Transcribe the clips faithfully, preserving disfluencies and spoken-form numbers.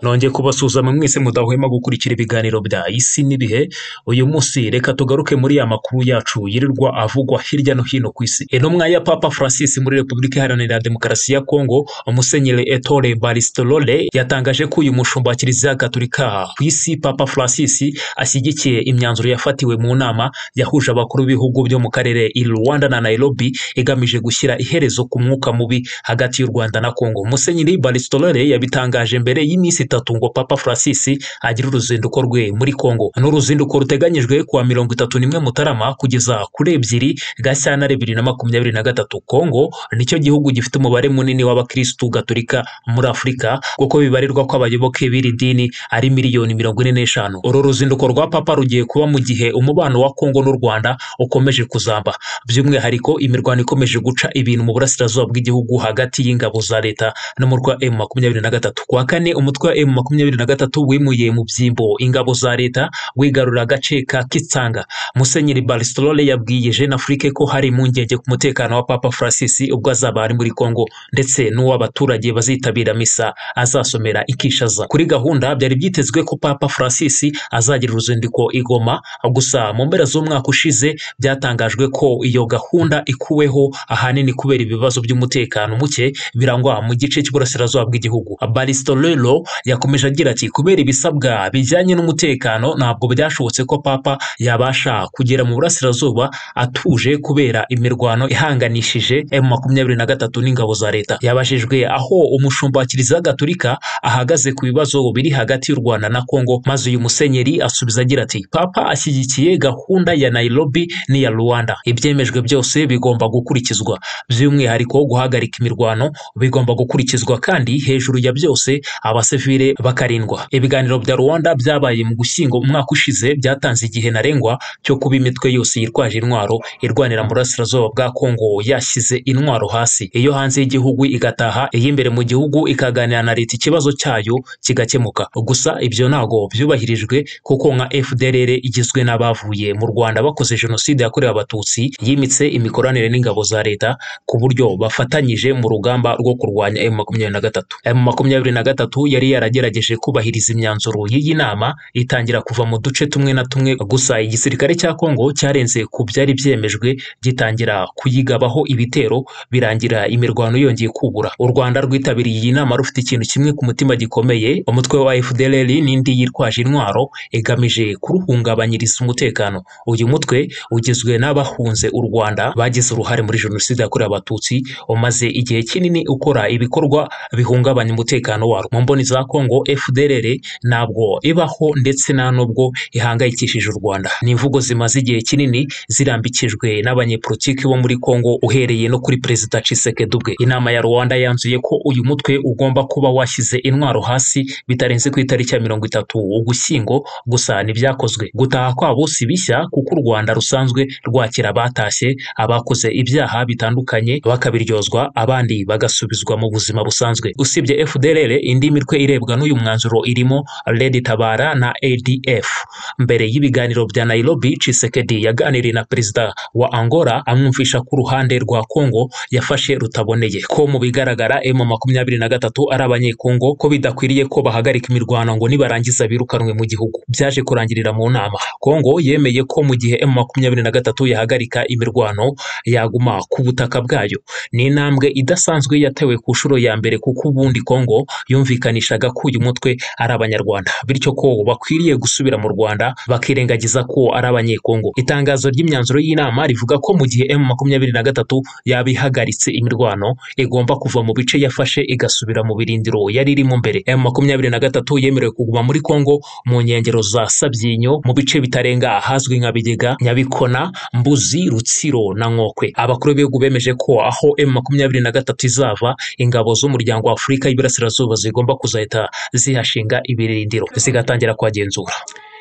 Nonge kubasuzama mwese mudahwema gukurikira ibiganiro bya isi n'ibihe. Uyu munsi reka tugaruke muri ya makuru yacu yirirwa avugwa hirya no hino ku isi. Intumwa ya Papa Francis muri Repubulika Iharanira Demokarasi ya Kongo, Musenyeri Ettore Bartolomeo yatangaje ko uyu mushumba wa Kiliziya Gatolika ku isi Papa Francis ashyigikiye imyanzuro yafatiwe mu nama yahuje abakuru b'ibihugu byo mu karere i Rwanda na Nairobi igamije gushyira iherezo ku mwuka mubi hagati y'u Rwanda na Kongo. Musenyeri Bartolomeo yabitangaje mbere y'iminsi itatu ngo Papa Francis agira uruzinduko rwe muri Kongo. N'uruzinduko ruteganyijwe kuwa mirongo itatu n'imwe Mutarama kugeza kuri ebyiri Gashyantare bibiri na makumyabiri na gatatu. Kongo nicyo gihugu gifite umubare munini w'abakristu Gatolika muri Afurika, kuko bibarirwa ko abayoboke b'iri dini ari miliyoni mirongo ine n'eshanu. Uru ruzinduko rwa Papa rugiye kuba mu gihe umubano wa Kongo n'u Rwanda ukomeje kuzamba, by'umwihariko imirwano ikomeje guca ibintu mu burasirazuba bw'igihugu hagati y'ingabo za leta n'umutwe wa M makumyabiri na gatatu. Kuwa kane umutwe wa M makumyabiri na gatatu wimuye mu byimbo ingabo za leta wigarura agace ka Kitsanga. Musenyeri Bartolomeo yabwiye Jeune Afrique ko hari impungenge ku mutekano wa Papa Francis ubwo azaba ari muri Kongo, ndetse n'uw'abaturage bazitabira misa azasomera ikishaza. Kuri gahunda byari byitezwe ko Papa Francis azagira uruzinduko i Goma, gusa mu mpera z'umwaka ushize byatangajwe ko iyo gahunda ikuweho ahanini kubera ibibazo by'umutekano muke birangwa mu gice cy'uburasirazuba bw'igihugu. Bartolomeo yakomeje agira ati kubera ibisabwa bijyanye n'umutekano ntabwo byashobotse ko Papa yabasha kugera mu burasirazuba atuje kubera imirwano ihanganishije M makumyabiri na gatatu n'ingabo za leta. Yabajijwe aho umushumba wa Kiliziya Gatolika ahagaze ku bibazo biri hagati y'u Rwanda na Kongo, maze uyu musenyeri asubiza agira ati Papa ashyigikiye gahunda ya Nairobi n'iya Rwanda, ibyemejwe byose bigomba gukurikizwa, by'umwihariko guhagarika imirwano bigomba gukurikizwa, kandi hejuru ya byose abasivile bakarindwa. Ibiganiro bya Rwanda byabaye mu Gushyingo umwaka ushize byatanze igihe ntarengwa cyo kuba imitwe yose yitwaje intwaro irwanira mu burasirazuba bwa Kongo yashyize intwaro hasi, iyo hanze y'igihugu igataha, iy'imbere mu gihugu ikaganira na leta ikibazo cyayo kigakemuka. Gusa ibyo ntago byubahirijwe, kuko nka F D L R igizwe n'abavuye mu Rwanda bakoze jenoside yakorewe abatutsi yimitse imikoranire n'ingabo za leta ku buryo bafatanyije mu rugamba rwo kurwanya M makumyabiri na gatatu. M makumyabiri na gatatu yari yaragerageje kubahiriza imyanzuro y'iyi nama itangira kuva mu duce tumwe na tumwe, gusa igisirikare cya Kongo cyarenze ku byari byemejwe gitangira kuyigabaho ibitero, birangira imirwano yongeye kubura. U Rwanda rwitabiriye iyi nama rufite ikintu kimwe ku mutima gikomeye, umutwe wa F D L R n'indi yitwaje intwaro igamije kuruhungabanyiriza umutekano. Uyu mutwe ugizwe n'abahunze u Rwanda bagize uruhare muri jenoside yakorewe abatutsi, umaze igihe kinini ukora ibikorwa bihungabanya umutekano warwo. Mu mboni za Kongo F D L R ntabwo ibaho, ndetse nta nubwo ihangayikishije u Rwanda. Ni imvugo zimaze igihe kinini zirambikijwe n'abanyepolitiki bo muri Kongo, uhereye no kuri Perezida Tshisekedi ubwe. Inama ya Rwanda yanzuye ko uyu mutwe ugomba kuba washyize intwaro hasi bitarenze ku itariki ya mirongo itatu Ugushyingo, gusa ntibyakozwe. Gutaha kwabo si bishya, kuko u Rwanda rusanzwe rwakira abatashye, abakoze ibyaha bitandukanye bakabiryozwa, abandi bagasubizwa mu buzima busanzwe. Usibye F D L R, indi mitwe irebwa n'uyu mwanzuro irimo Red Tabara na A D F. Mbere y'ibiganiro bya Nairobi, Tshisekedi yaganiriye na Perezida wa Angola amwumvisha ku ruhande rwa Kongo yafashe rutaboneye, ko mu bigaragara M makumyabiri na gatatu ari abanyekongo, ko bidakwiriye ko bahagarika imirwano ngo nibarangiza birukanwe mu gihugu. Byaje kurangirira mu nama. Kongo yemeye ko mu gihe M makumyabiri na gatatu yahagarika imirwano yaguma ku butaka bwayo. Ni intambwe idasanzwe yatewe ku nshuro ya mbere, kuko ubundi Kongo yumvikanishaga ko uyu mutwe ari abanyarwanda, bityo ko bakwiriye gusubira mu Rwanda bakirengagiza ko ari abanyekongo. Itangazo ry'imyanzuro y'inama rivuga ko mu gihe M makumyabiri na gatatu yabihagaritse imirwano, igomba kuva mu bice yafashe igasubira mu birindiro yari irimo mbere. M makumyabiri na gatatu yemerewe kuguma muri Kongo mu nkengero za Sabyinyo, mu bice bitarenga ahazwi nka Bigega, Nyabikona, Mbuzi, Rutsiro na Nkokwe. Abakuru b'ibihugu bemeje ko aho M makumyabiri na gatatu izava, ingabo z'umuryango wa Afurika y'Iburasirazuba zigomba kuzahita zihashinga ibirindiro zigatangira kuhagenzura.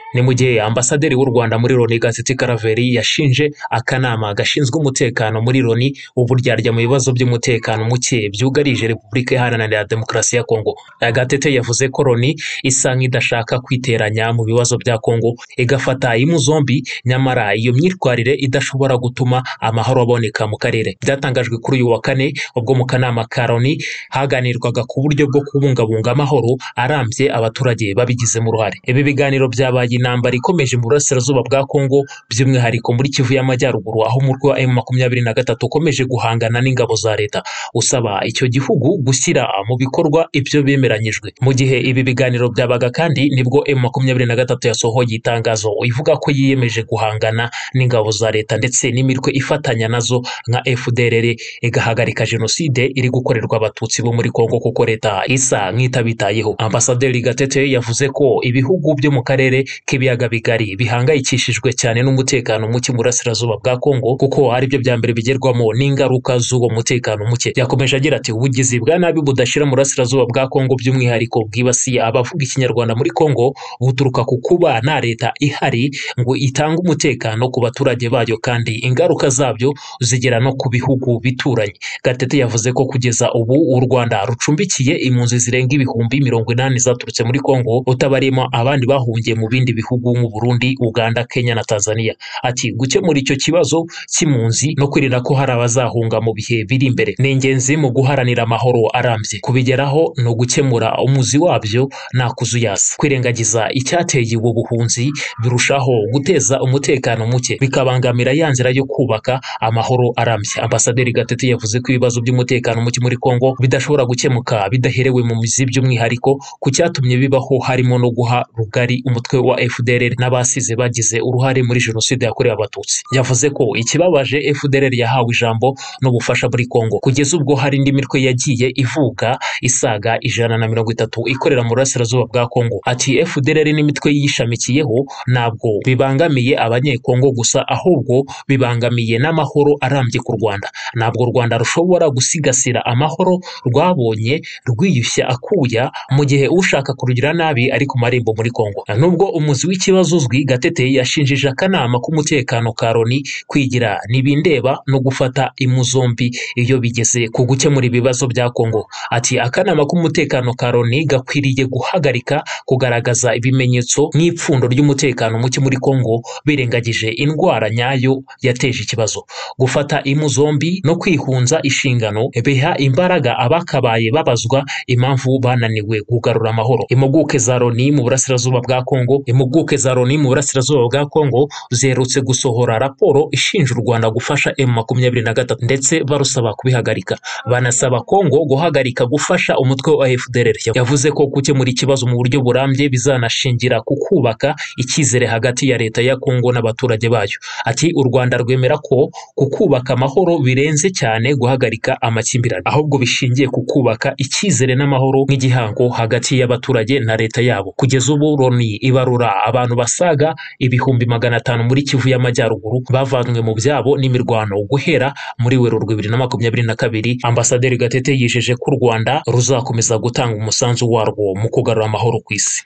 ni mu gihe ambasaderi w'u Rwanda muri Loni Gatete Karaveri yashinje akanama gashinzwe umutekano muri Loni uburyarya mu bibazo by'umutekano muke byugarije Repubulika Iharanira Demokarasi ya Kongo. Gatete yavuze ko Loni isa nk'idashaka kwiteranya mu bibazo bya Kongo igafata imu zombi, nyamara iyo myitwarire idashobora gutuma amahoro aboneka mu karere. Byatangajwe kuri uyu wa kane ubwo mu kanama ka Loni haganirwaga ku buryo bwo kubungabunga amahoro arambye abaturage babigizemo uruhare. Ibi biganiro byabaye intambara ikomeje mu burasirazuba bwa Kongo, by'umwihariko muri Kivu y'Amajyaruguru, aho umutwe wa M makumyabiri na gatatu ukomeje guhangana n'ingabo za leta usaba icyo gihugu gushyira mu bikorwa ibyo bemeranyijwe. Mu gihe ibi biganiro byabaga kandi nibwo M makumyabiri na gatatu yasohoye itangazo ivuga ko yiyemeje guhangana n'ingabo za leta ndetse n'imitwe ifatanya nazo nka F D L R igahagarika jenoside iri gukorerwa abatutsi bo muri Kongo kuko leta isa nk'itabitayeho. Ambasaderi Gatete yavuze ko ibihugu byo mu karere k'ibiyaga bigari bihangayikishijwe cyane n'umutekano muke mu burasirazuba bwa Kongo kuko ari byo bya mbere bigerwamo n'ingaruka z'uwo mutekano muke. Yakomeje agira ati ubugizi bwa nabi budashira mu burasirazuba bwa Kongo by'umwihariko bwibasiye abavuga ikinyarwanda muri Kongo buturuka ku kuba nta leta ihari ngo itange umutekano ku baturage bayo, kandi ingaruka zabyo zigera no ku bihugu bituranye. Gatete yavuze ko kugeza ubu u Rwanda rucumbikiye impunzi zirenga ibihumbi mirongo inani zaturutse muri Kongo, utabarimo abandi bahungiye mu bindi bihugu mu Burundi, Uganda, Kenya na Tanzania. Ati gukemura icyo kibazo cy'impunzi no kwirinda ko hari abazahunga mu bihe biri imbere ni ingenzi mu guharanira amahoro arambye. Kubigeraho no gukemura umuzi wabyo nta kuzuyasa. Kwirengagiza icyateye ubu buhunzi birushaho guteza umutekano muke bikabangamira ya nzira yo kubaka amahoro arambye. Ambasaderi Gatete yavuze ko ibibazo by'umutekano muke muri Kongo bidashobora gukemuka bidaherewe mu mizi, by'umwihariko ku cyatumye bibaho harimo no guha rugari umutwe wa F D L R n'abasize bagize uruhare muri jenoside yakorewe abatutsi. Yavuze ko ikibabaje F D L R yahawe ijambo n'ubufasha muri Kongo kugeza ubwo hari indi mitwe yagiye ivuga isaga ijana na mirongo itatu ikorera mu burasirazuba bwa Kongo. Ati F D L R n'imitwe yishamikiyeho ntabwo bibangamiye abanyekongo gusa, ahubwo bibangamiye n'amahoro arambye ku Rwanda. Ntabwo u Rwanda rushobora gusigasira amahoro rwabonye rwiyushya akuya mu gihe ushaka kurugira nabi ari ku marembo muri Kongo. Nubwo umuzi w'ikibazo uzwi, Gatete yashinjije akanama k'umutekano ka Loni kwigira nibindeba no gufata imu zombi iyo bigeze ku gukemura ibibazo bya Kongo. Ati akanama k'umutekano ka Loni gakwiriye guhagarika kugaragaza ibimenyetso nk'ipfundo ry'umutekano muke muri Kongo birengagije indwara nyayo yateje ikibazo. Gufata imu zombi no kwihunza inshingano biha imbaraga abakabaye babazwa impamvu bananiwe kugarura amahoro. Impuguke za Loni mu burasirazuba bwa Kongo impuguke za Loni mu burasirazuba bwa Kongo zerutse gusohora raporo ishinja u Rwanda gufasha M makumyabiri na gatatu ndetse barusaba kubihagarika. Banasaba Kongo guhagarika gufasha umutwe wa F D L R. Yavuze ko gukemura ikibazo mu buryo burambye bizanashingira ku kubaka icyizere hagati ya leta ya Kongo n'abaturage bayo. Ati u Rwanda rwemera ko kukubaka amahoro birenze cyane guhagarika amakimbirane, ahubwo bishingiye ku kubaka icyizere n'amahoro nk'igihango hagati y'abaturage na leta yabo. Kugeza ubu Loni ibarura abantu basaga ibihumbi magana atanu muri Kivu y'Amajyaruguru bavanywe mu byabo n'imirwano guhera muri Werurwe bibiri na makumyabiri na kabiri. Ambasaderi Gatete yijeje ko u Rwanda ruzakomeza gutanga umusanzu warwo mu kugarura amahoro ku isi.